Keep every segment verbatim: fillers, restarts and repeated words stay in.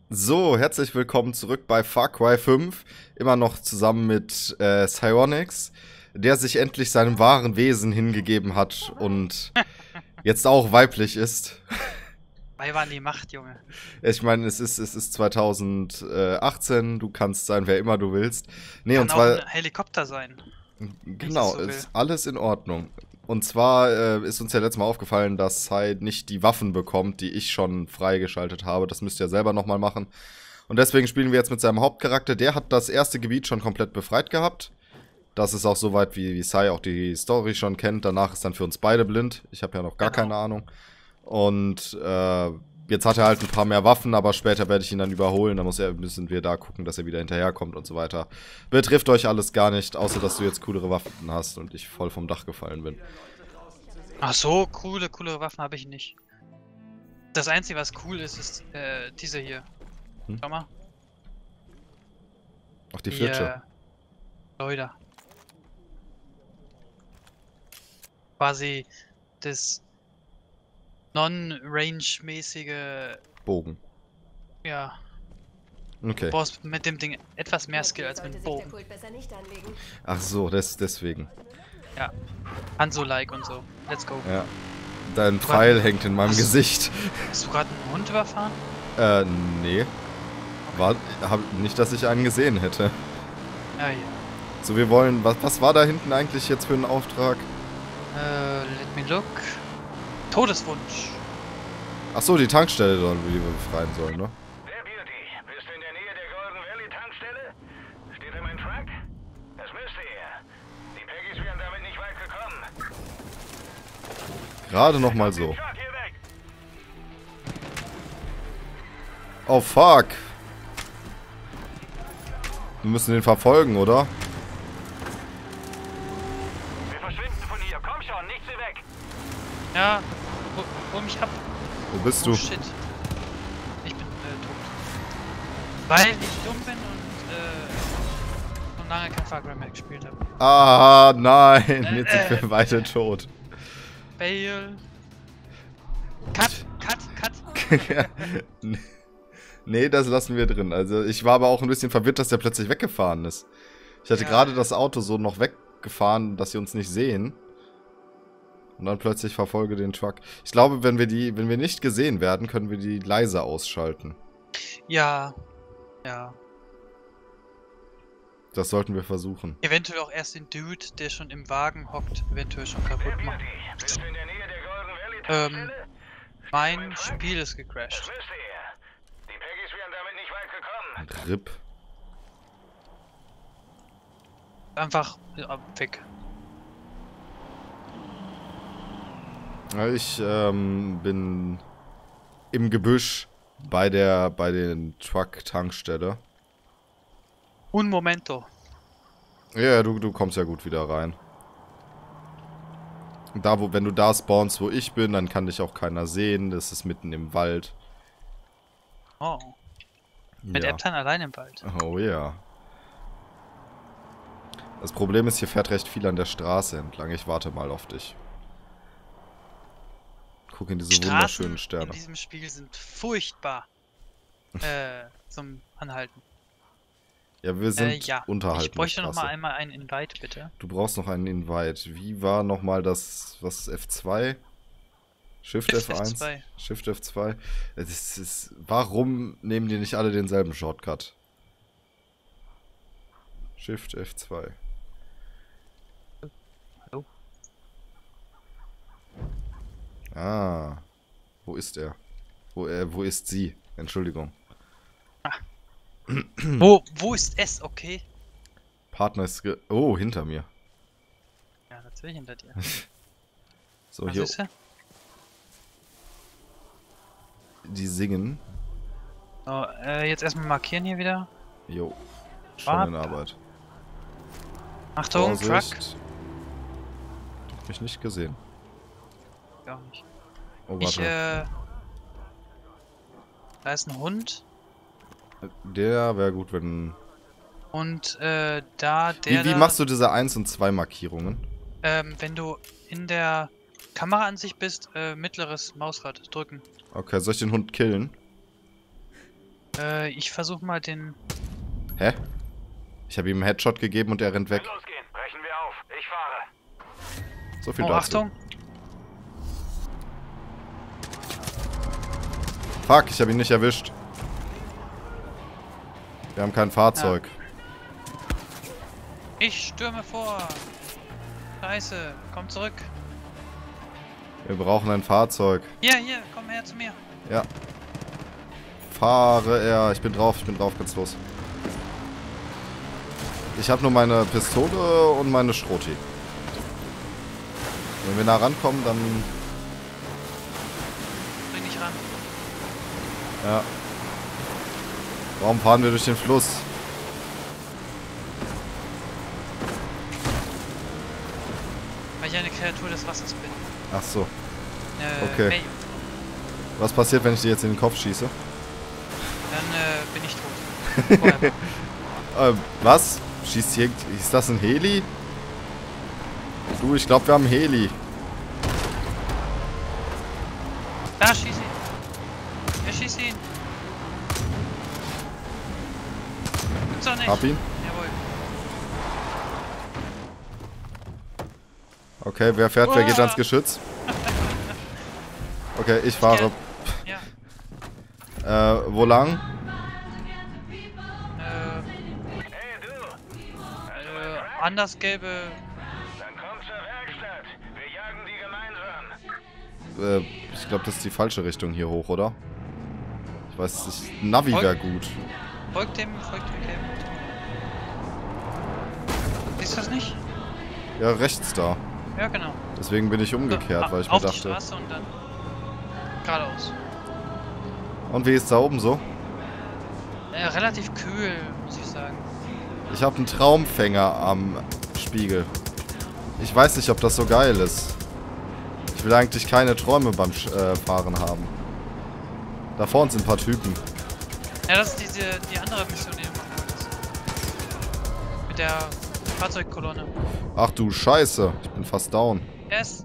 So, herzlich willkommen zurück bei Far Cry fünf. Immer noch zusammen mit äh, Psyonix, der sich endlich seinem wahren Wesen hingegeben hat und jetzt auch weiblich ist. Weiber an die Macht, Junge. Ich meine, es ist, es ist zwanzig achtzehn, du kannst sein, wer immer du willst. Nee, und Kann auch zwar, ein Helikopter sein, wenn ich das genau, so will. ist alles in Ordnung. Und zwar äh, ist uns ja letztes Mal aufgefallen, dass Sai nicht die Waffen bekommt, die ich schon freigeschaltet habe. Das müsst ihr selber nochmal machen. Und deswegen spielen wir jetzt mit seinem Hauptcharakter. Der hat das erste Gebiet schon komplett befreit gehabt. Das ist auch soweit, wie, wie Sai auch die Story schon kennt. Danach ist dann für uns beide blind. Ich habe ja noch gar Genau. keine Ahnung. Und äh, jetzt hat er halt ein paar mehr Waffen, aber später werde ich ihn dann überholen. Da muss er, müssen wir da gucken, dass er wieder hinterherkommt und so weiter. Betrifft euch alles gar nicht, außer dass du jetzt coolere Waffen hast und ich voll vom Dach gefallen bin. Ach so, coole, coole Waffen habe ich nicht. Das Einzige, was cool ist, ist äh, diese hier. Hm? Schau mal. Ach, die Flitsche. Äh, Leute. Quasi das non-range-mäßige. Bogen. Ja. Okay. Du brauchst mit dem Ding etwas mehr Skill als mit dem Bogen. Ach so, des, deswegen. Ja. Hanzo-like und so. Let's go. Ja. Dein Pfeil hängt in meinem Hast- Gesicht. Hast du gerade einen Hund überfahren? Äh, nee. War, hab, nicht, dass ich einen gesehen hätte. Ja, ja. So, wir wollen, was, was war da hinten eigentlich jetzt für ein Auftrag? Äh, let me look. Todeswunsch. Ach so, die Tankstelle, sollen wir, die wir befreien sollen, ne? Der Beauty, bist du in der Nähe der Golden Valley Tankstelle? Steht da mein Truck? Das müsste er. Die Peggies wären damit nicht weit gekommen. Gerade noch mal Den so. Truck hier weg! Oh, fuck. Wir müssen den verfolgen, oder? Wir verschwinden von hier. Komm schon, nicht sie weg! Ja, hol, hol mich ab. Wo bist Oh du? shit. Ich bin äh, tot. Weil ich dumm bin und äh, schon lange kein Far Cry mehr gespielt habe. Ah, nein. Jetzt sind Äh, wir beide tot. Fail. Cut, cut, cut. Nee, das lassen wir drin. Also, ich war aber auch ein bisschen verwirrt, dass der plötzlich weggefahren ist. Ich hatte Ja. gerade das Auto so noch weggefahren, dass sie uns nicht sehen. Und dann plötzlich verfolge den Truck. Ich glaube, wenn wir die, wenn wir nicht gesehen werden, können wir die leise ausschalten. Ja. Ja. Das sollten wir versuchen. Eventuell auch erst den Dude, der schon im Wagen hockt, eventuell schon kaputt Der machen. Beauty, bist du in der Nähe der Golden Valley Ähm, Tankstelle? mein Spiel ist gecrashed. Das müsste er. Die Peggies wären damit nicht weit gekommen. Rip. Einfach ja, weg. Ja, ich ähm, bin im Gebüsch bei der, bei den Truck-Tankstelle. Un momento. Ja, du, du kommst ja gut wieder rein. Da, wo, wenn du da spawnst, wo ich bin, dann kann dich auch keiner sehen. Das ist mitten im Wald. Oh. Mit Ja. Eptan allein im Wald. Oh ja. Das Problem ist, hier fährt recht viel an der Straße entlang. Ich warte mal auf dich. Guck in diese Straßen wunderschönen Sterne. in diesem Spiel sind furchtbar äh, zum Anhalten. Ja, wir sind Äh, ja. unterhalb Ich bräuchte der noch mal Straße. einmal einen Invite, bitte. Du brauchst noch einen Invite. Wie war nochmal das, was, F zwei? Shift Shift F eins? F zwei. Shift F zwei. Es ist, warum nehmen die nicht alle denselben Shortcut? Shift F zwei. Hallo? Ah. Wo ist er? Wo, äh, wo ist sie? Entschuldigung. Wo, wo ist es, okay? Partner ist ge... Oh, hinter mir. Ja, natürlich hinter dir. So, Was hier. ist er? Die singen. So, äh, jetzt erstmal markieren hier wieder. Jo. Schon Wart. in Arbeit. Achtung, Truck. Vorsicht. Hab mich nicht gesehen. Ja, auch nicht. Oh, Ich, warte. äh. Da ist ein Hund. Der wäre gut, wenn... Und, äh, da, der. Wie, wie da, machst du diese eins und zwei Markierungen? Ähm, wenn du in der Kameraansicht bist, äh, mittleres Mausrad drücken. Okay, soll ich den Hund killen? Äh, ich versuche mal den... Hä? Ich habe ihm einen Headshot gegeben und er rennt weg. Losgehen. Brechen wir auf. Ich fahre. So viel Oh, dazu. Achtung! Fuck, ich habe ihn nicht erwischt. Wir haben kein Fahrzeug. Ich stürme vor! Scheiße, komm zurück! Wir brauchen ein Fahrzeug. Hier, hier, komm her zu mir! Ja. Fahre er. Ich bin drauf, ich bin drauf, ganz los. Ich habe nur meine Pistole und meine Schroti. Wenn wir nah rankommen, dann... Bring dich ran. Ja. Warum fahren wir durch den Fluss? Weil ich eine Kreatur des Wassers bin. Ach so. Äh, Okay. Hey, Was passiert, wenn ich dir jetzt in den Kopf schieße? dann äh, bin ich tot. Vorher. Ähm, was? Schießt hier... Ist das ein Heli? Du, ich glaube, wir haben einen Heli. Da, schieß ihn! Er schießt ihn! Gibt's doch nicht! Hab ihn. Jawohl. Okay, wer fährt? Wer geht Uah. ans Geschütz? Okay, ich fahre. Ja. Äh, wo lang? Äh, Hey, du. äh, anders gelbe. Dann komm zur Werkstatt. Wir jagen die gemeinsam. Äh, ich glaube, das ist die falsche Richtung hier hoch, oder? Ich weiß nicht. Navi wäre gut. Folgt dem, folgt dem gelben. Siehst du das nicht? Ja, rechts da. Ja, genau. Deswegen bin ich umgekehrt, So, weil ich mir auf die dachte. Straße und dann geradeaus. Und wie ist da oben so? Äh, relativ kühl, muss ich sagen. Ich habe einen Traumfänger am Spiegel. Ich weiß nicht, ob das so geil ist. Ich will eigentlich keine Träume beim Sch äh, Fahren haben. Da vorne sind ein paar Typen. Ja, das ist diese, die andere Mission, die du machen wolltest. Mit der Fahrzeugkolonne. Ach du Scheiße, ich bin fast down. Yes.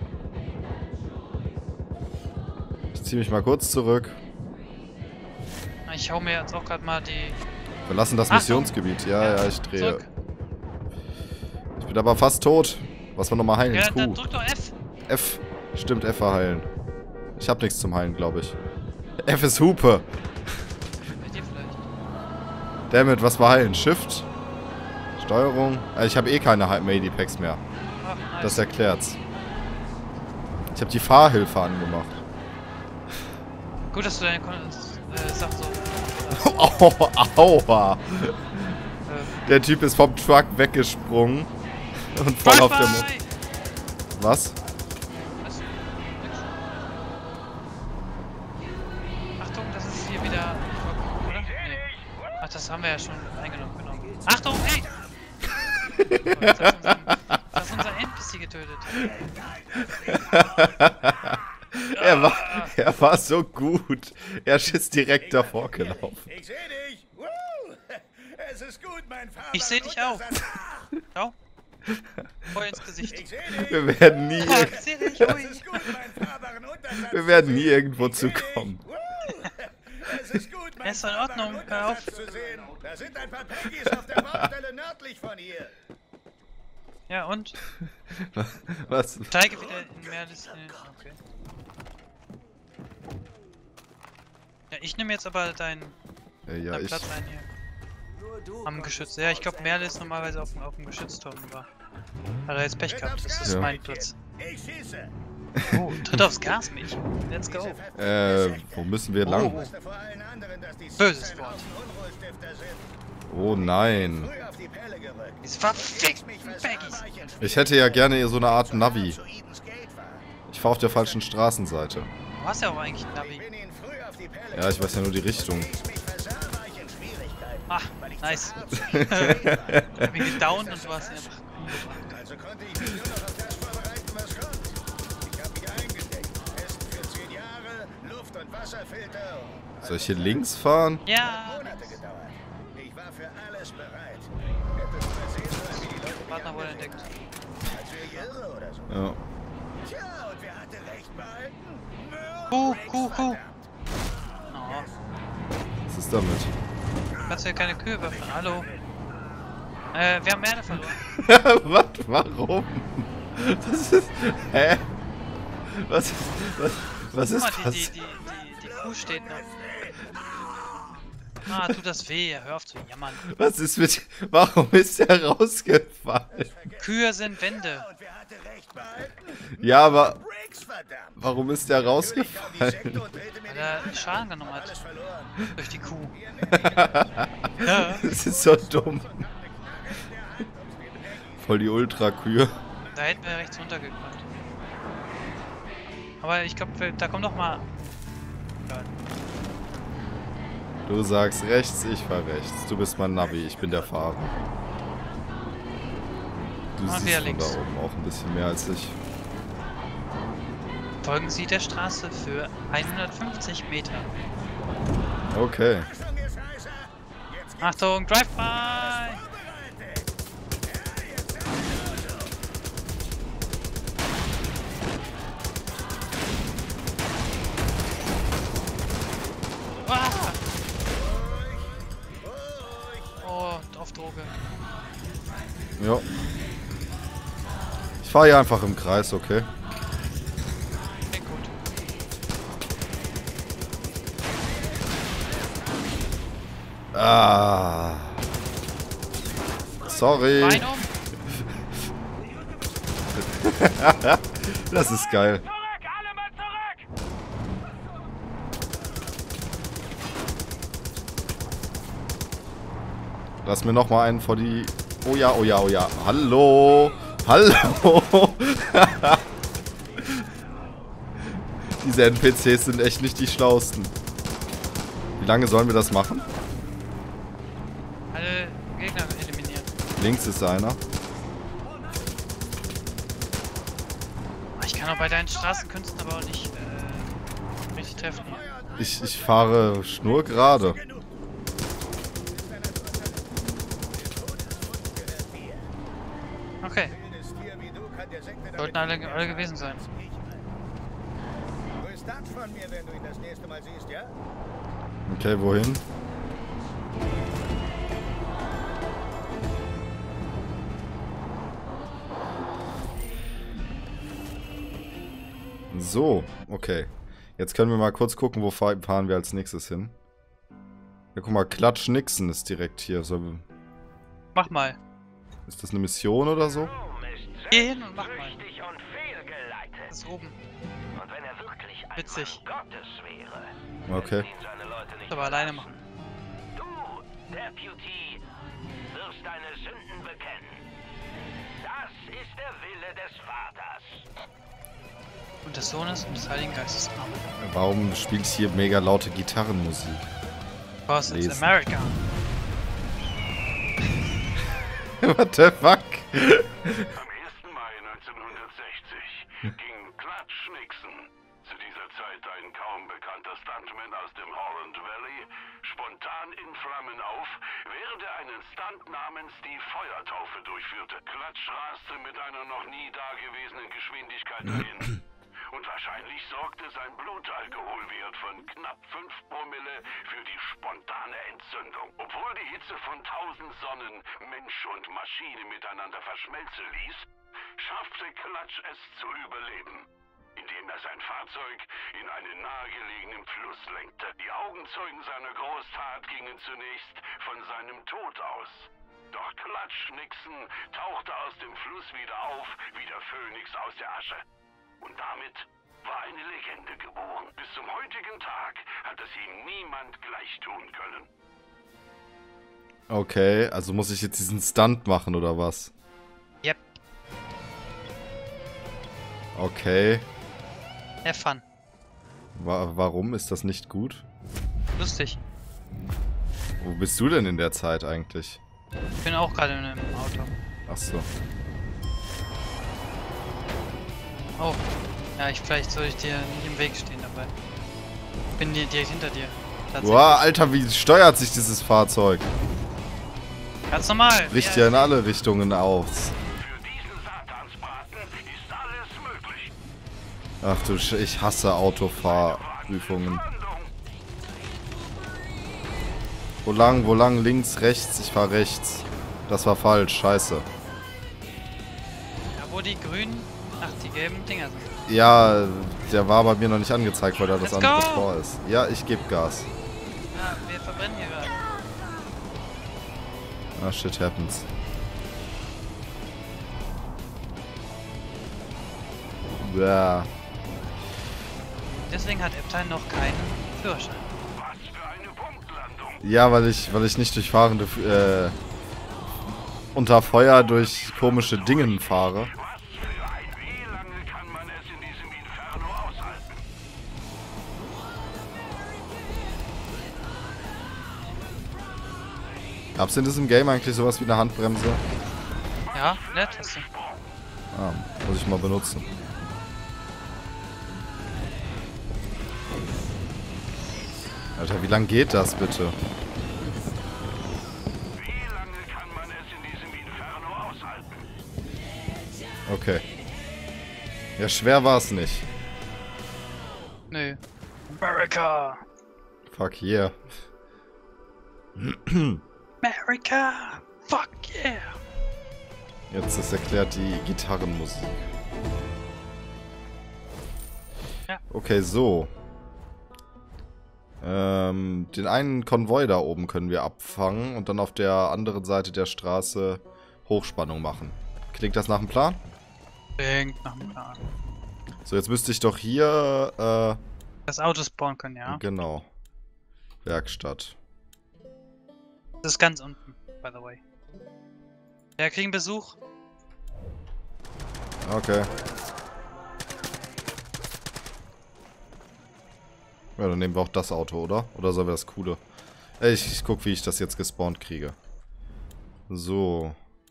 Ich ziehe mich mal kurz zurück. Ich hau mir jetzt auch gerade mal die... Wir lassen das Achtung. Missionsgebiet. Ja, ja, ich drehe. Zurück. Ich bin aber fast tot. Was wir nochmal heilen? Ja, dann Q. drück doch F. F. Stimmt, F war heilen. Ich hab nichts zum Heilen, glaube ich. F ist Hupe. Bei dir vielleicht. Dammit, was war heilen? Shift? Steuerung? Äh, ich habe eh keine Medi-Packs mehr. Ach, nice. Das erklärt's. Ich habe die Fahrhilfe angemacht. Gut, dass du deine Kon äh, Sachen so... Oh, aua. Äh, Der Typ ist vom Truck weggesprungen. Und voll auf der Mo Bye. Was? Was? Nix. Achtung, das ist hier wieder... Oder? Nee. Ach, das haben wir ja schon eingenommen, genau. Achtung, ey! Oh, jetzt hast du unseren, jetzt hast du unser N P C getötet. er, war, er war so gut. Er ist direkt davor gelaufen. Ich sehe dich. Woo. Es ist gut, mein Vater. Ich seh dich auch. Schau. Voll ins Gesicht. Ich sehe dich. Wir werden nie, Ah, ich seh dich, ui. Es ist gut, mein fahrbaren Untersatz. wir werden nie zu sehen. irgendwo Ich seh dich. zukommen. Woo. Es ist gut, mein Ja, ist doch in Ordnung, fahrbaren hör auf. Untersatz zu sehen. Da sind ein paar Peggies auf der Baustelle nördlich von hier. Ja, und? Was? Steige wieder in mehr Listen. Okay. Ja, ich nehme jetzt aber deinen Äh, ja, deinen ich. Platz ein hier. Am Geschütz. Ja, ich glaube, Merle ist normalerweise auf, dem- auf dem Geschützturm, aber hat er jetzt Pech gehabt. Das ist Ja. mein Platz. Ich schieße. Oh, tritt aufs Gas, Mädchen. Let's go. Äh, wo müssen wir lang? wusste vor allen anderen, dass die Böses Six ein Wort. Haufen Unruhestifter sind. Oh nein. Früh auf die Pelle gerückt. Diese verfickten Baggies. Ich hätte ja gerne so eine Art Navi. Zu Edens Gate war. Ich fahre auf der falschen Straßenseite. Du hast ja auch eigentlich ein Navi. Bin ihnen früh auf die Pelle Ja, ich weiß ja nur die Richtung. gerückt. Mich versah, war ich in Schwierigkeiten, Ah, weil ich nice. zu hart zu spät war. Ich hab ihn gedownt und du hast ihn einfach... Also konnte ich mich nur noch auf das vorbereiten, was kommt. Ich habe mich eingedeckt. Essen für zehn Jahre, Luft- und Wasserfilter. Soll ich hier links fahren? Ja, Monate gedauert. Ich war für alles bereit. Hättest mal sehen sollen, wie die Leute mich Partner wurde anblicken. entdeckt. Als wäre ich irre oder so. Ja. Tja, und wer hatte recht behalten? Kuh, Rex, Kuh, Kuh. verdammt. Oh, Was ist damit? Kannst du ja keine Kühe überfahren. Hallo. Äh, wir haben Erde verloren. Was? Warum? Das ist... Hä? Was ist... Was, was ist Guck mal, das? die, die, die, die, die Kuh steht noch. Ah, tut das weh. Hör auf zu jammern. Was ist mit... Warum ist der rausgefallen? Kühe sind Wände. Ja, aber... Warum ist der rausgefallen? Weil er Schaden genommen hat. Durch die Kuh. Ja. Das ist so dumm. Voll die Ultra-Kühe. Da hätten wir rechts runtergekommen. Aber ich glaube, da kommt noch mal... Ja. Du sagst rechts, ich fahr rechts. Du bist mein Navi, ich bin der Fahrer. Du Mach siehst wieder von links. da oben auch ein bisschen mehr als ich. Folgen Sie der Straße für hundertfünfzig Meter. Okay. Achtung, Drive-by! Ah! Oh, auf Droge. Ja. Ich fahre hier einfach im Kreis, okay? Okay, gut. Ah. Sorry. Bein um! Das ist geil. Zurück, alle mal zurück! Lass mir noch mal einen vor die... Oh ja, oh ja, oh ja. Hallo. Hallo. Diese N P Cs sind echt nicht die schlausten. Wie lange sollen wir das machen? Alle Gegner eliminieren. Links ist einer. Ich kann auch bei deinen Straßenkünsten aber auch nicht äh, richtig treffen. Ich, ich fahre schnurgerade. Okay. Sollten alle, alle gewesen sein. Grüß das von mir, wenn du ihn das nächste Mal siehst, ja? Okay, wohin? So, okay. Jetzt können wir mal kurz gucken, wo fahren wir als nächstes hin. Ja, guck mal, Klatsch Nixon ist direkt hier. So, Mach mal. ist das eine Mission oder so? Geh hin und mach mal. Richtig und fehlgeleitet. Das ist oben. Und wenn er wirklich ein Witzig. Mann Gottes wäre, Okay. ihn seine Leute nicht Aber alleine machen. Du, Deputy, wirst deine Sünden bekennen. Das ist der Wille des Vaters. Und des Sohnes und des Heiligen Geistes. Amen. Warum spielt hier mega laute Gitarrenmusik? Because it's Lesen. America. What the fuck? Am ersten Mai neunzehnhundertsechzig ging Klatsch Nixon, zu dieser Zeit ein kaum bekannter Stuntman aus dem Holland Valley, spontan in Flammen auf, während er einen Stunt namens die Feuertaufe durchführte. Klatsch raste mit einer noch nie dagewesenen Geschwindigkeit dahin. Und wahrscheinlich sorgte sein Blutalkoholwert von knapp fünf Promille für die spontane Entzündung. Obwohl die Hitze von tausend Sonnen Mensch und Maschine miteinander verschmelzen ließ, schaffte Klatsch es zu überleben, indem er sein Fahrzeug in einen nahegelegenen Fluss lenkte. Die Augenzeugen seiner Großtat gingen zunächst von seinem Tod aus. Doch Klatsch Nixon tauchte aus dem Fluss wieder auf, wie der Phönix aus der Asche. Und damit war eine Legende geboren. Bis zum heutigen Tag hat es ihm niemand gleich tun können. Okay, also muss ich jetzt diesen Stunt machen oder was? Yep. Okay. Have fun. Wa warum ist das nicht gut? Lustig. Wo bist du denn in der Zeit eigentlich? Ich bin auch gerade in einem Auto. Ach so. Oh. Ja, ich vielleicht soll ich dir nicht im Weg stehen dabei. Ich bin hier direkt hinter dir. Tatsächlich. Boah, Alter, wie steuert sich dieses Fahrzeug? Ganz normal. Bricht ja in alle Richtungen aus. Für diesen Satansbraten ist alles möglich. Ach du Sch ich hasse Autofahrprüfungen. Landung. Wo lang, wo lang? Links, rechts? Ich fahr rechts. Das war falsch, scheiße. Ja, wo die grünen, ach, die gelben Dinger sind. Ja, der war bei mir noch nicht angezeigt, weil da das Let's andere go! Tor ist. Ja, ich gebe Gas. Ja, wir verbrennen hier gerade. Ah, shit happens. Ja. Deswegen hat Epstein noch keinen Führerschein. Was für eine Punktlandung. Ja, weil ich, weil ich nicht durch fahrende, äh, unter Feuer durch komische Dingen fahre. Was für ein... Wie lange kann man es in diesem Inferno aushalten? Gab's in diesem Game eigentlich sowas wie eine Handbremse? Ja, nett hast du. Ah, muss ich mal benutzen. Alter, wie lang geht das bitte? Wie lange kann man es in diesem Inferno aushalten? Okay. Ja, schwer war es nicht. Nö. America! Fuck yeah. America! Fuck yeah! Jetzt ist erklärt die Gitarrenmusik. Ja. Okay, so. Ähm, den einen Konvoi da oben können wir abfangen und dann auf der anderen Seite der Straße Hochspannung machen. Klingt das nach dem Plan? Klingt nach dem Plan. So, jetzt müsste ich doch hier, äh, Das Auto spawnen können, ja. genau. Werkstatt. Das ist ganz unten, by the way. Ja, kriegen Besuch. Okay. Ja, dann nehmen wir auch das Auto, oder? Oder sollen wir das coole? Ey, ich, ich guck, wie ich das jetzt gespawnt kriege. So.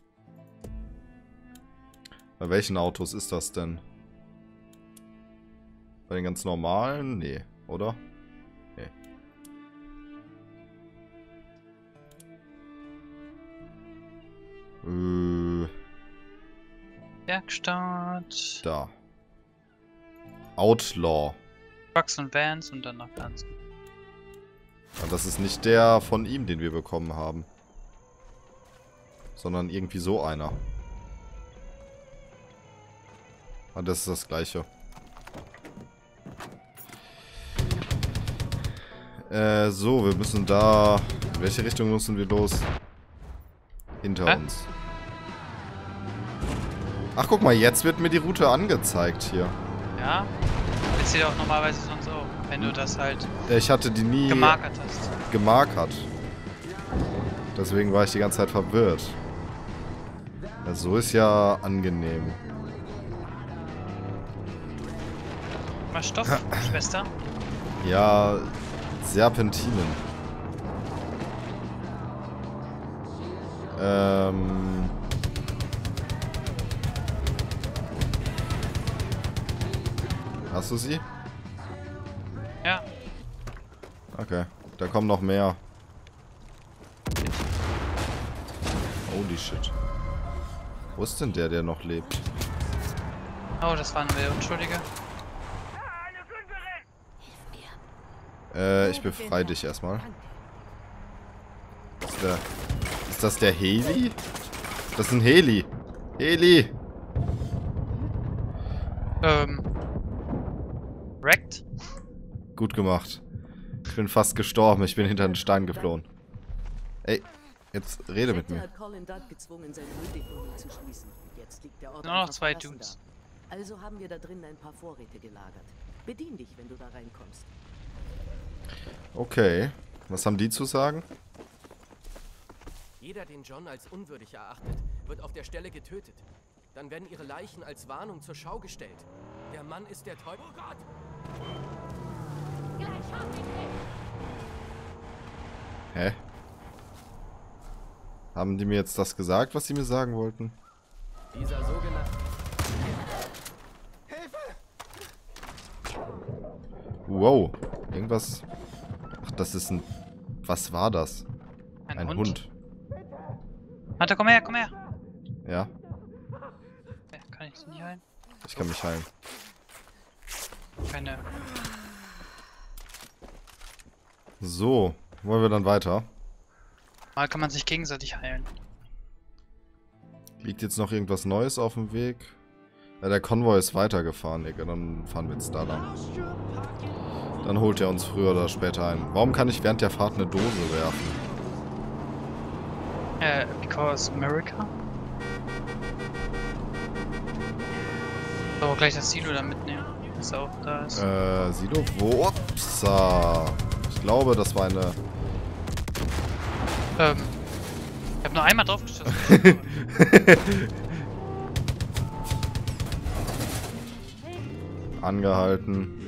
Bei welchen Autos ist das denn? Bei den ganz normalen? Nee, oder? Nee. Äh, Werkstatt. da. Outlaw. Trucks und Vans und dann noch Pflanzen. Ja, das ist nicht der von ihm, den wir bekommen haben. Sondern irgendwie so einer. Ah, das ist das gleiche. Äh, so, wir müssen da... In welche Richtung müssen wir los? Hinter Hä? uns. Ach, guck mal, jetzt wird mir die Route angezeigt hier. Ja. Ist hier auch normalerweise sonst auch, wenn du das halt Ja, ich hatte die nie gemarkert hast. gemarkert. Deswegen war ich die ganze Zeit verwirrt. Ja, so ist ja angenehm. Mal Stoff, Schwester. Ja, Serpentinen. Ähm... Hast du sie? Ja. Okay, da kommen noch mehr. Holy shit. Wo ist denn der, der noch lebt? Oh, das waren wir Unschuldige. Äh, ich befreie dich erstmal. Ist, der, ist das der Heli? Das ist ein Heli. Heli! Ähm. Wrecked? Gut gemacht. Ich bin fast gestorben. Ich bin hinter den Stein geflohen. Ey, jetzt rede mit mir. Hat Colin Dart gezwungen, sein Mülldeponat zu schließen. Jetzt liegt der Ort Nur noch einfach zwei verlassen Dudes. da. Also haben wir da drin ein paar Vorräte gelagert. Bedien dich, wenn du da reinkommst. Okay. Was haben die zu sagen? Jeder, den John als unwürdig erachtet, wird auf der Stelle getötet. Dann werden ihre Leichen als Warnung zur Schau gestellt. Der Mann ist der Teufel. Oh Gott! Hä? Haben die mir jetzt das gesagt, was sie mir sagen wollten? Dieser sogenannte... Wow. Irgendwas... Ach, das ist ein... Was war das? Ein, Ein Hund. Hund. Warte, komm her, komm her. Ja, Ja, kann ich nicht heilen? ich kann mich heilen. Keine. So, wollen wir dann weiter? Mal kann man sich gegenseitig heilen. Liegt jetzt noch irgendwas Neues auf dem Weg? Ja, der Konvoi ist weitergefahren, Digga. Dann fahren wir jetzt da lang. Dann holt er uns früher oder später ein. Warum kann ich während der Fahrt eine Dose werfen? Äh, because America. So, gleich das Silo da mitnehmen, das auch da ist. Äh, Silo? Wo? Upsa. Ich glaube, das war eine... Ähm, ich hab nur einmal drauf geschossen. Angehalten.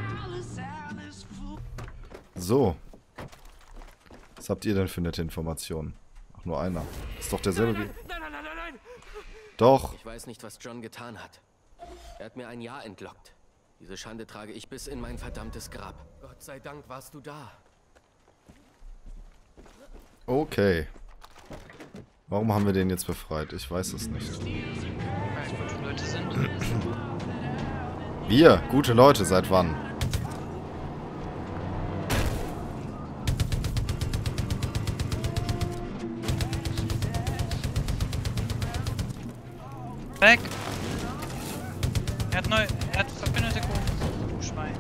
So. Was habt ihr denn für nette Informationen? Ach, nur einer. Ist doch derselbe wie... Nein, nein, nein, nein, nein! Doch. Ich weiß nicht, was John getan hat. Er hat mir ein Jahr entlockt. Diese Schande trage ich bis in mein verdammtes Grab. Gott sei Dank warst du da. Okay. Warum haben wir den jetzt befreit? Ich weiß es nicht. Weil es gute Leute sind. Wir, gute Leute, seit wann? Weg! Er hat neu. Er hat Verbündete geholt. Du Schwein.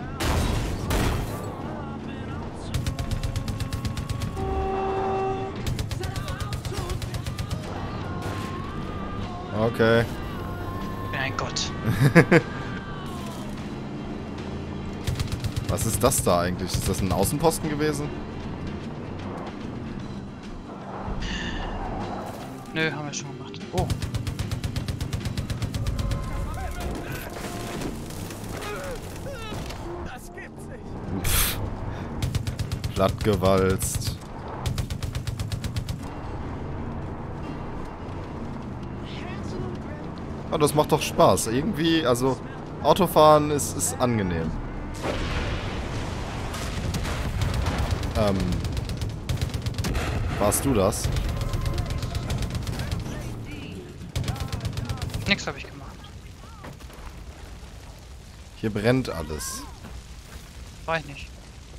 Okay. Ich bin ein Gott. Was ist das da eigentlich? Ist das ein Außenposten gewesen? Nö, haben wir schon gemacht. Oh. Das gibt's nicht. Pff. Plattgewalzt. Ah, das macht doch Spaß. Irgendwie, also, Autofahren ist, ist angenehm. Ähm. Warst du das? Nix habe ich gemacht. Hier brennt alles. War ich nicht.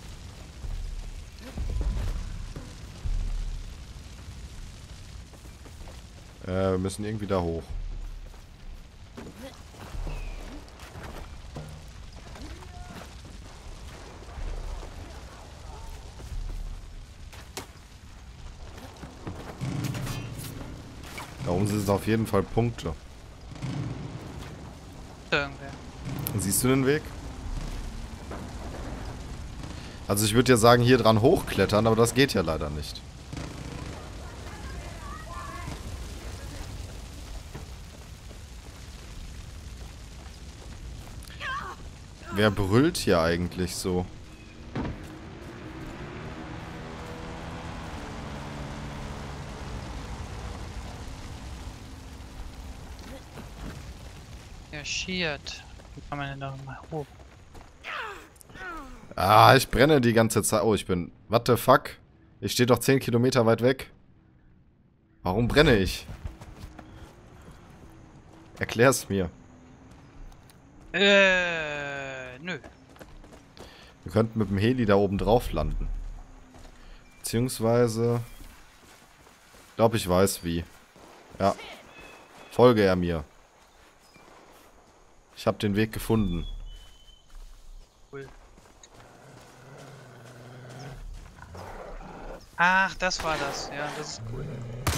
Äh, wir müssen irgendwie da hoch. Da oben sind auf jeden Fall Punkte. Irgendwer. Siehst du den Weg? Also ich würde ja sagen, hier dran hochklettern, aber das geht ja leider nicht. Wer brüllt hier eigentlich so? Der schiert. Wie kann man denn da mal hoch? Ah, ich brenne die ganze Zeit. Oh, ich bin... What the fuck? Ich stehe doch zehn Kilometer weit weg. Warum brenne ich? Erklär's mir. Äh, nö. Wir könnten mit dem Heli da oben drauf landen. Beziehungsweise... Ich glaube, ich weiß wie. Ja. Folge er mir. Ich habe den Weg gefunden. Cool. Ach, das war das. Ja, das ist cool.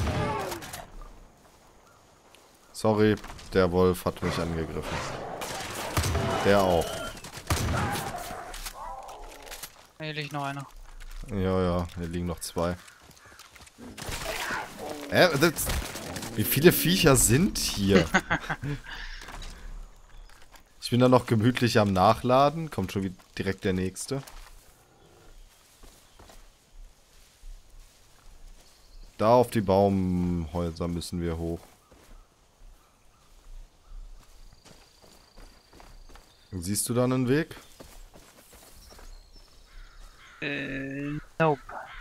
Sorry, der Wolf hat mich angegriffen. Der auch. Hier liegt noch einer. Ja, ja, hier liegen noch zwei. Äh, das, wie viele Viecher sind hier? Ich bin da noch gemütlich am Nachladen. Kommt schon wie direkt der nächste. Da auf die Baumhäuser müssen wir hoch. Siehst du da einen Weg? Äh, nope.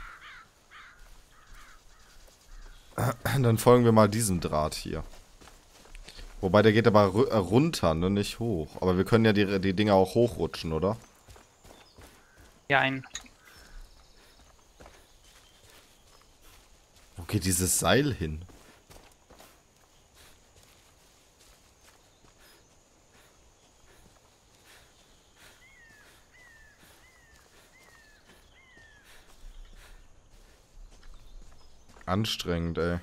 Dann folgen wir mal diesem Draht hier. Wobei, der geht aber ru- äh, runter, ne? Nicht hoch. Aber wir können ja die, die Dinger auch hochrutschen, oder? Ja, ein. geht dieses Seil hin? Anstrengend, ey.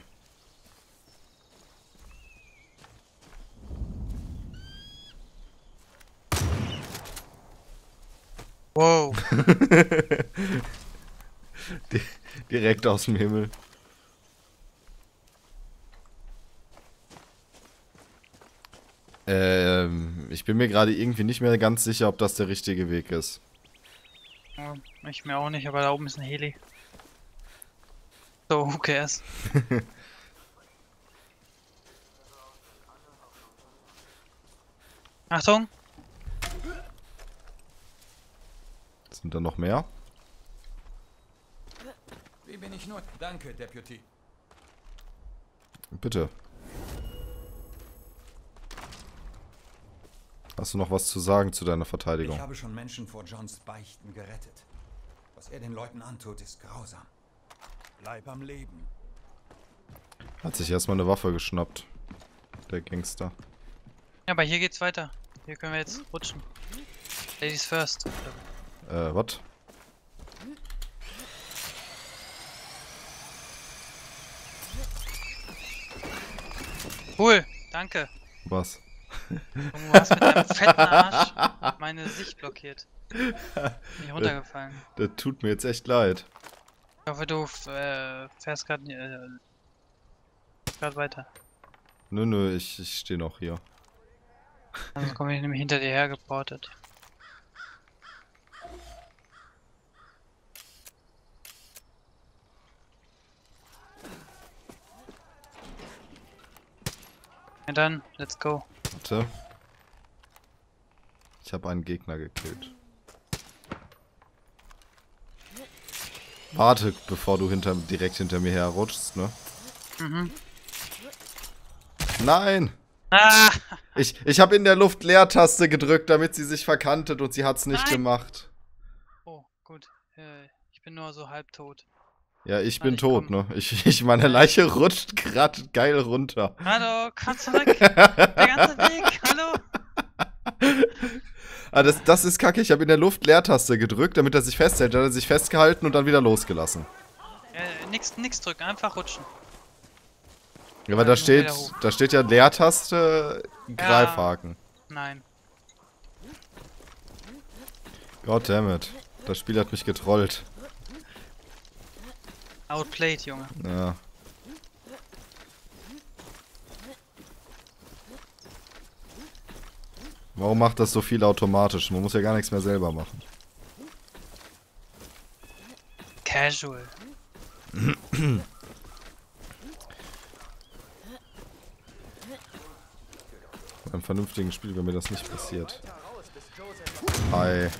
Wow. Di- Direkt aus dem Himmel. Ähm, ich bin mir gerade irgendwie nicht mehr ganz sicher, ob das der richtige Weg ist. Ja, ich mir auch nicht, aber da oben ist ein Heli. So, who cares? Achtung! Sind da noch mehr? Wie bin ich nur? Danke, Deputy. Bitte. Hast du noch was zu sagen zu deiner Verteidigung? Ich habe schon Menschen vor Johns Beichten gerettet. Was er den Leuten antut, ist grausam. Bleib am Leben. Hat sich erstmal eine Waffe geschnappt. Der Gangster. Ja, aber hier geht's weiter. Hier können wir jetzt rutschen. Ladies first. Äh, was? Cool, danke. Was? Du hast mit deinem fetten Arsch meine Sicht blockiert. Bin ich runtergefallen. Das tut mir jetzt echt leid. Ich hoffe, du äh, fährst gerade äh, grad weiter. Nö, nö, ich, ich stehe noch hier. Also komme ich nämlich hinter dir hergeportet. Ja dann, let's go. Warte. Ich habe einen Gegner gekillt. Warte, bevor du hinter, direkt hinter mir herrutschst, ne? Mhm. Nein! Ah! Ich, ich habe in der Luft Leertaste gedrückt, damit sie sich verkantet und sie hat's nicht Nein. gemacht. Oh, gut. Äh, ich bin nur so halbtot. Ja, ich Warte, bin ich tot, komm. ne? Ich, ich, meine Leiche rutscht gerade geil runter. Hallo, komm zurück! Der ganze Weg, hallo! Ah, das, das ist kacke. Ich habe in der Luft Leertaste gedrückt, damit er sich festhält. Dann hat er sich festgehalten und dann wieder losgelassen. Äh, nix, nix drücken, einfach rutschen. Ja, aber Ja, da nur steht, wieder hoch. da steht ja Leertaste, Greifhaken. Nein. Goddammit. Das Spiel hat mich getrollt. Outplayed, Junge. Ja. Warum macht das so viel automatisch? Man muss ja gar nichts mehr selber machen. Casual. Bei einem vernünftigen Spiel wäre mir das nicht passiert. Hi.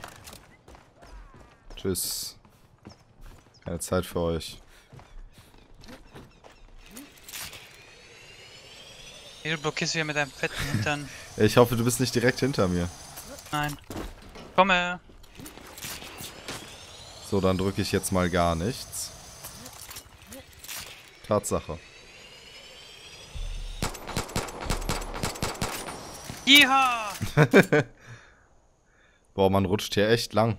Tschüss. Keine Zeit für euch. Hey, du blockierst wieder mit deinem fetten Hintern. Ich hoffe, du bist nicht direkt hinter mir. Nein. Komme. So, dann drücke ich jetzt mal gar nichts. Tatsache. Jiha! Boah, man rutscht hier echt lang.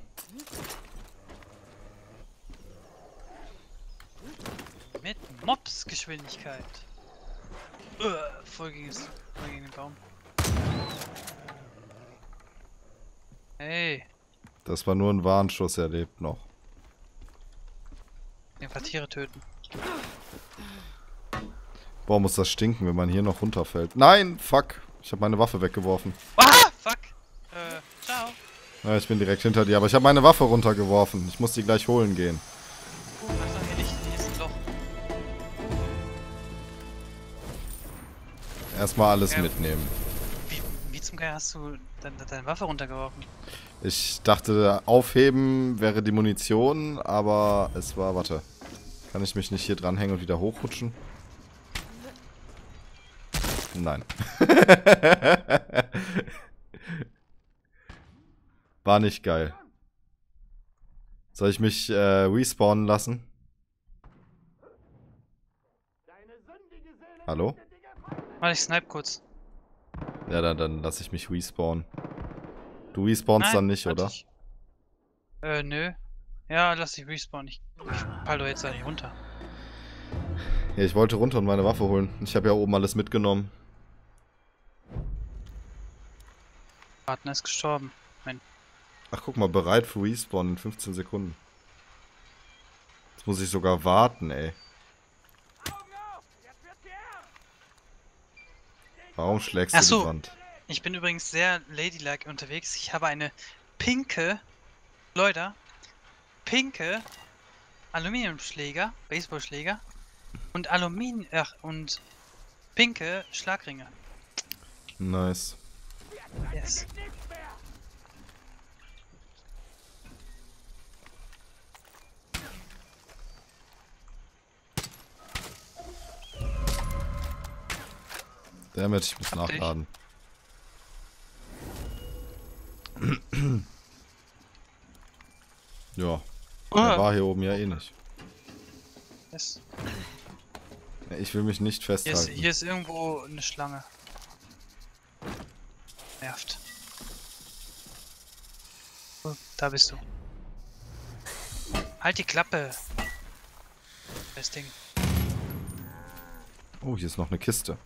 Mit Mopsgeschwindigkeit. Uh, voll gegen, das, voll gegen den Baum. Hey, Das war nur ein Warnschuss, er lebt noch. den Tiere töten. Boah, muss das stinken, wenn man hier noch runterfällt. Nein, fuck. Ich habe meine Waffe weggeworfen. Ah, fuck! Äh, ciao. Ja, ich bin direkt hinter dir, aber ich habe meine Waffe runtergeworfen. Ich muss die gleich holen gehen. Achtung, hier nicht, hier ist ein Loch. Erstmal alles Ja. mitnehmen. Wie, wie zum Geier hast du deine, deine Waffe runtergeworfen? Ich dachte, aufheben wäre die Munition, aber es war, warte. Kann ich mich nicht hier dranhängen und wieder hochrutschen? Nein. War nicht geil. Soll ich mich äh, respawnen lassen? Hallo? Warte, ich snipe kurz. Ja, dann, dann lass ich mich respawnen. Du respawnst Nein, dann nicht, warte oder? ich. Äh, nö. Ja, lass dich respawnen. Ich, ich fall doch jetzt da nicht runter. Ja, ich wollte runter und meine Waffe holen. Ich habe ja oben alles mitgenommen. Partner ist gestorben. Mein Ach, guck mal, bereit für Respawn in fünfzehn Sekunden. Jetzt muss ich sogar warten, ey. Warum schlägst du Ach so. die Wand? Ich bin übrigens sehr ladylike unterwegs. Ich habe eine pinke, Leute, pinke Aluminiumschläger, Baseballschläger und Aluminium, ach, und pinke Schlagringe. Nice. Yes. Damit ich muss Hab dich. nachladen. Ja. Der Ah. war hier oben ja eh nicht. Yes. Ja, ich will mich nicht Hier ist, festhalten. hier ist irgendwo eine Schlange. Nervt. Oh, da bist du. Halt die Klappe. Das Ding. Oh, hier ist noch eine Kiste.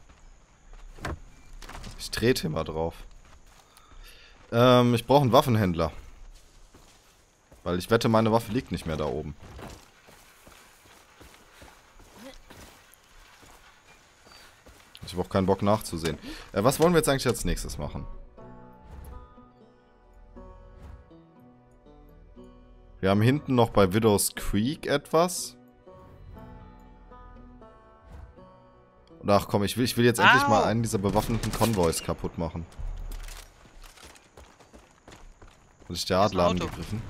Ich trete mal drauf. Ähm, ich brauche einen Waffenhändler. Weil ich wette, meine Waffe liegt nicht mehr da oben. Ich habe auch keinen Bock nachzusehen. Äh, was wollen wir jetzt eigentlich als nächstes machen? Wir haben hinten noch bei Widow's Creek etwas. Und ach komm, ich will, ich will jetzt endlich Au. mal einen dieser bewaffneten Konvois kaputt machen. Hat sich der Da ist ein Adler Auto. angegriffen?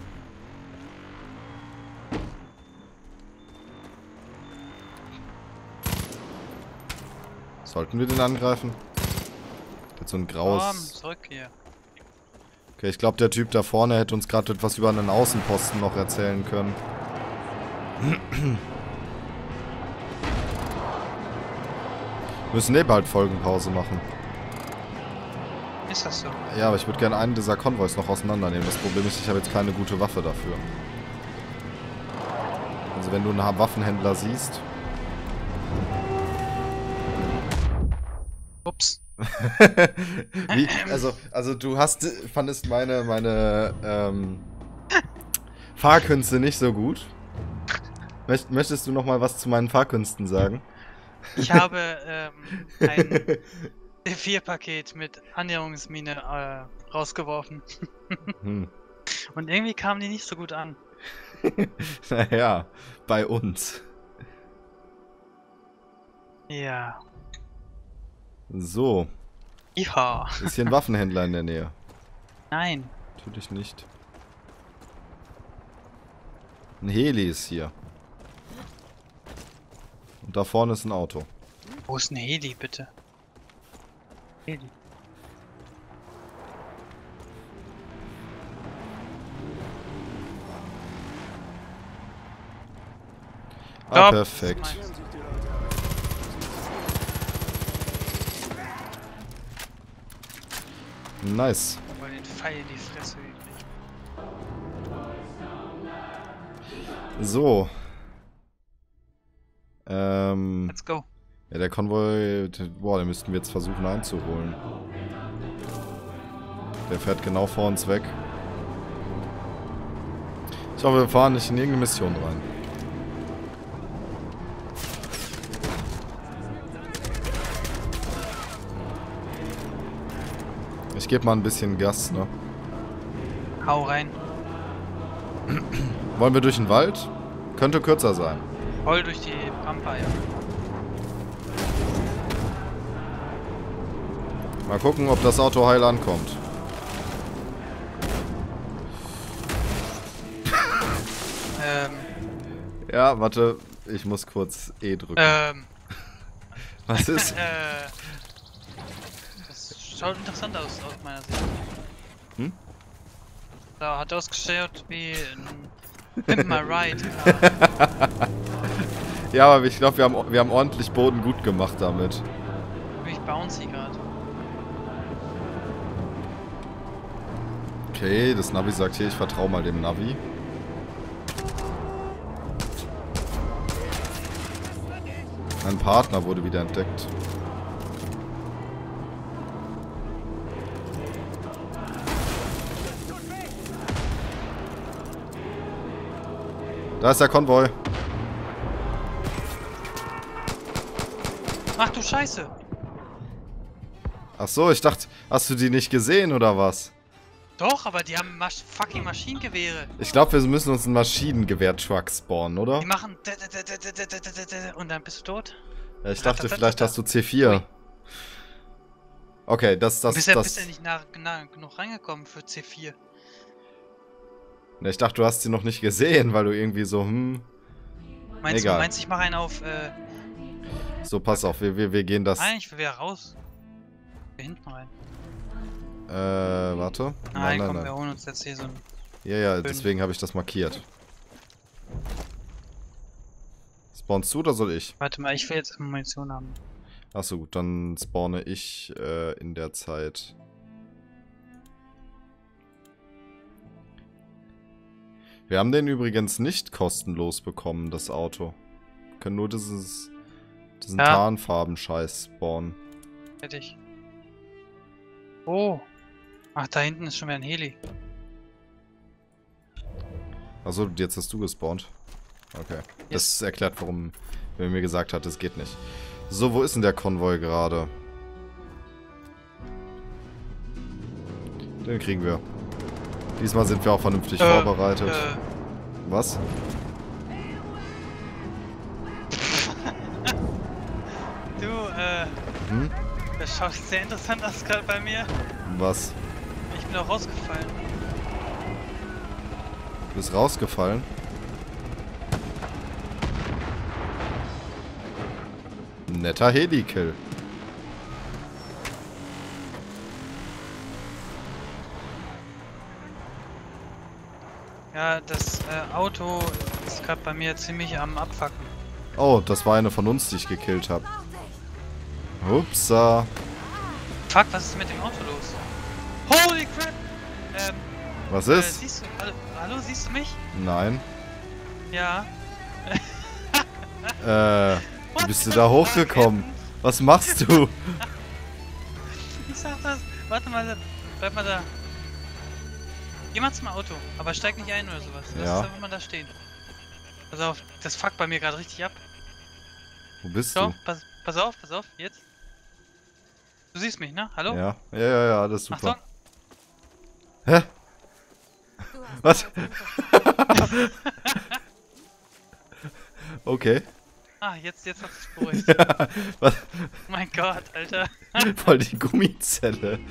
Sollten wir den angreifen? Der hat so ein Komm, graues... zurück hier. Okay, ich glaube, der Typ da vorne hätte uns gerade etwas über einen Außenposten noch erzählen können. Wir müssen eh bald Folgenpause machen. Ist das so? Ja, aber ich würde gerne einen dieser Konvois noch auseinandernehmen. Das Problem ist, ich habe jetzt keine gute Waffe dafür. Also wenn du einen Waffenhändler siehst... Ups. Wie, also, also du hast, fandest meine, meine ähm, Fahrkünste nicht so gut. Möcht, möchtest du noch mal was zu meinen Fahrkünsten sagen? Ich habe ähm, ein D vier Paket mit Annäherungsmine äh, rausgeworfen. Hm. Und irgendwie kamen die nicht so gut an. Naja, bei uns. Ja. So, Ja. ist hier ein Waffenhändler in der Nähe? Nein. Natürlich nicht. Ein Heli ist hier. Und da vorne ist ein Auto. Wo ist ein Heli, bitte? Heli. Ah, Stopp, perfekt. das ist meins. Nice. Mal den Pfeil in die Fresse gekriegt. So. Ähm. Let's go. Ja, der Konvoi, der- boah, den müssten wir jetzt versuchen einzuholen. Der fährt genau vor uns weg. Ich hoffe, wir fahren nicht in irgendeine Mission rein. Ich gebe mal ein bisschen Gas, ne? Hau rein. Wollen wir durch den Wald? Könnte kürzer sein. Voll durch die Pampa, ja. Mal gucken, ob das Auto heil ankommt. Ähm, Ja, warte, ich muss kurz E drücken. ähm, Was ist? äh. Das schaut interessant aus, aus meiner Sicht. Hm? Da hat ausgeschaut wie ein Pimp My Ride. Ja, Ja, aber ich glaube, wir haben, wir haben ordentlich Boden gut gemacht damit. Ich bouncy gerade. Okay, das Navi sagt hier, ich vertraue mal dem Navi. Ein Partner wurde wieder entdeckt. Da ist der Konvoi. Ach du Scheiße. Ach so, ich dachte, hast du die nicht gesehen oder was? Doch, aber die haben Masch fucking Maschinengewehre. Ich glaube, wir müssen uns einen Maschinengewehr-Truck spawnen, oder? Die machen und dann bist du tot. Ja, ich dachte, vielleicht hast du C vier. Okay, das, das, Du bist ja, das... bist ja nicht nah, nah genug reingekommen für C vier. Ne, ich dachte, du hast sie noch nicht gesehen, weil du irgendwie so, hm... Meinst Egal. du, meinst, ich mache einen auf, äh... So, pass auf, wir, wir, wir gehen das... Nein, ich will wieder raus. Wir hinten rein. Äh, warte. Nein, komm, wir holen uns jetzt hier so ein... Ja, ja, deswegen habe ich das markiert. Spawnst du oder soll ich? Warte mal, ich will jetzt Munition haben. Achso, gut, dann spawne ich äh, in der Zeit. Wir haben den übrigens nicht kostenlos bekommen, das Auto. Wir können nur dieses, diesen Ja. Tarnfarben-Scheiß spawnen. Fertig. Oh. Ach, da hinten ist schon wieder ein Heli. Achso, jetzt hast du gespawnt. Okay. Das erklärt, warum er mir gesagt hat, es geht nicht. So, wo ist denn der Konvoi gerade? Den kriegen wir. Diesmal sind wir auch vernünftig Äh, vorbereitet. Äh, Was? du, äh... Hm? Das schaut sehr interessant aus gerade bei mir. Was? Ich bin auch rausgefallen. Du bist rausgefallen? Netter Heli-Kill. Ja, das äh, Auto ist gerade bei mir ziemlich am Abfacken. Oh, das war eine von uns, die ich gekillt habe. Upsa. Fuck, was ist mit dem Auto los? Holy crap! Ähm, Was äh, ist? siehst du, hallo, hallo, siehst du mich? Nein. Ja. Äh, wie bist du da hochgekommen? Was machst du? Ich sag das. Warte mal, bleib mal da. Geh mal zum Auto, aber steig nicht ein oder sowas. Lass Ja. es einfach mal da stehen. Pass auf, das fuckt bei mir gerade richtig ab. Wo bist So, du? pass, pass auf, pass auf, jetzt. Du siehst mich, ne? Hallo? Ja, ja, ja, ja, das ist super. Achtung. Hä? Was? Okay. Ah, jetzt, jetzt hat es beruhigt. Was? Mein Gott, Alter. Voll die Gummizelle.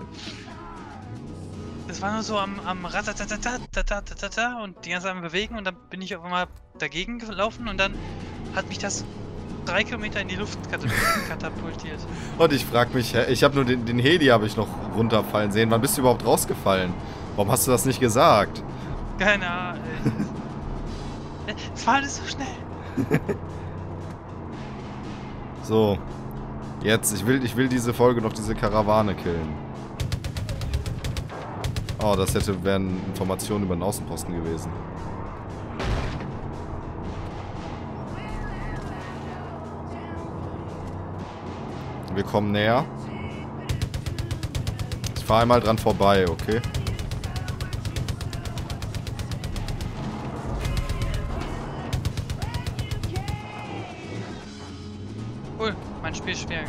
Das war nur so am, am Ratatatatatatatata und die ganze Zeit am Bewegen und dann bin ich auf einmal dagegen gelaufen und dann hat mich das drei Kilometer in die Luft katapultiert. Und ich frag mich, hä, ich habe nur den, den Heli habe ich noch runterfallen sehen. Wann bist du überhaupt rausgefallen? Warum hast du das nicht gesagt? Keine Ahnung. Es war alles so schnell. So. Jetzt, ich will, ich will diese Folge noch diese Karawane killen. Oh, das hätte wären Informationen über den Außenposten gewesen. Wir kommen näher. Ich fahre einmal dran vorbei, okay? Cool, mein Spiel ist schwer.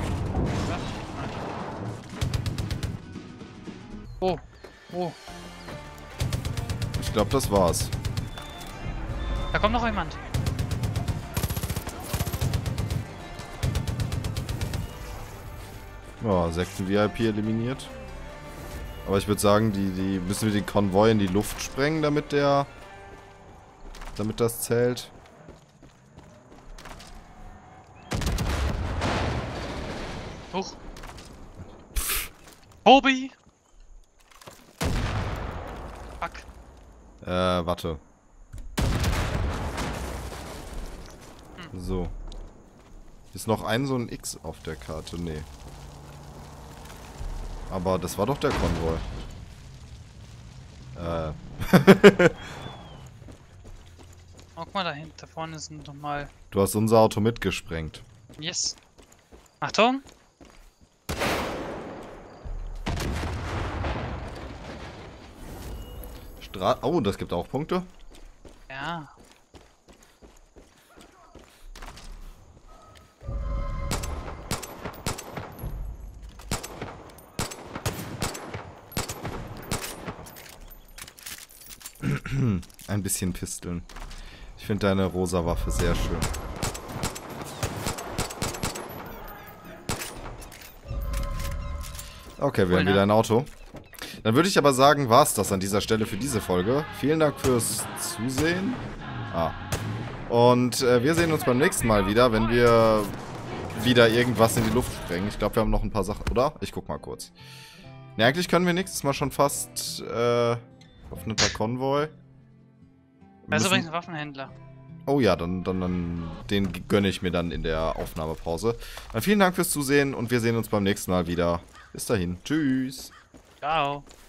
Oh, oh, Ich glaube, das war's. da kommt noch jemand. Ja, Sekten-V I P eliminiert. Aber ich würde sagen, die, die müssen wir den Konvoi in die Luft sprengen, damit der... damit das zählt. Hoch. Hobby. Fuck. Äh, warte. Hm. So. Ist noch ein so ein X auf der Karte? Nee. Aber das war doch der Konvoi. Äh. Guck mal, da hinten, da vorne sind nochmal. Du hast unser Auto mitgesprengt. Yes. Achtung! Stra oh, das gibt auch Punkte. Ja. Ein bisschen Pisteln. Ich finde deine rosa Waffe sehr schön. Okay, wir haben wieder ein Auto. Dann würde ich aber sagen, war es das an dieser Stelle für diese Folge. Vielen Dank fürs Zusehen. Ah. Und äh, wir sehen uns beim nächsten Mal wieder, wenn wir wieder irgendwas in die Luft sprengen. Ich glaube, wir haben noch ein paar Sachen, oder? Ich guck mal kurz. Ne, eigentlich können wir nächstes Mal schon fast äh, öffneter Konvoi. Da ist übrigens ein Waffenhändler. Oh ja, dann, dann, dann den gönne ich mir dann in der Aufnahmepause. Dann vielen Dank fürs Zusehen und wir sehen uns beim nächsten Mal wieder. Bis dahin. Tschüss. Ciao.